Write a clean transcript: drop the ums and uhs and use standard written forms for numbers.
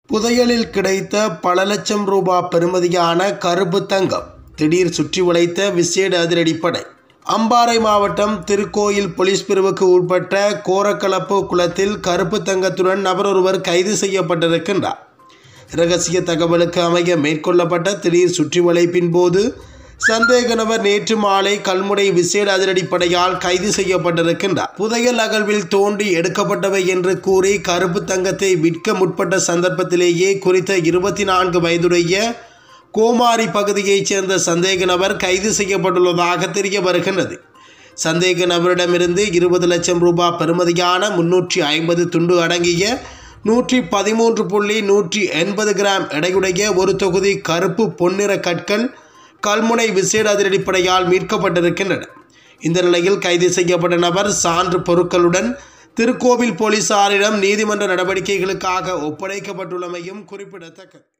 புதையலில் கிடைத்த பல லட்சம் ரூபாய் பெறுமதியான கருப்பு தங்கம் திடீர் சுற்றி வளைத்த விசேட அதிரடிப்படை. அம்பாறை மாவட்டம் திருக்கோயில் போலீஸ் பிரிவுக்கு உட்பட்ட கோரக்கலப்பு குளத்தில் கருப்பு தங்கத்துடன் நபர் ஒருவர் கைது செய்யப்பட்டிருக்கின்றார். இரகசிய தகவலுக்கு அமைய மேற்கொள்ளப்பட்ட திடீர் சுற்றி வளைப்பின் போது சந்தேக நபர் நேற்று மாலை கல்முனை விசேட அதிரடிப்படையால் கைது செய்யப்பட்டிருக்கின்றார். புதையல் அகழ்வில் தோண்டி எடுக்கப்பட்டவை என்று கூறி கருப்பு தங்கத்தை விற்க முற்பட்ட சந்தர்ப்பத்திலேயே குறித்த 24 வயதுடைய கோமாரி பகுதியைச் சேர்ந்த சந்தேக நபர் கைது செய்யப்பட்டுள்ளதாக தெரிய வருகின்றது. சந்தேக நபரிடமிருந்து 20 லட்சம் ரூபாய் பெறுமதியான 350 துண்டு அடங்கிய 113.180 கிராம் எடையுடைய ஒரு தொகுதி கருப்பு பொன்னிற கற்கள் கல்முனை விசேட அதிரடிப்படையால் மீட்கப்பட்டிருக்கின்றன. இந்த நிலையில் கைது செய்யப்பட்ட நபர் சான்று பொருட்களுடன் திருக்கோவில் போலீசாரிடம் நீதிமன்ற நடவடிக்கைகளுக்காக ஒப்படைக்கப்பட்டுள்ளமையும் குறிப்பிடத்தக்கது.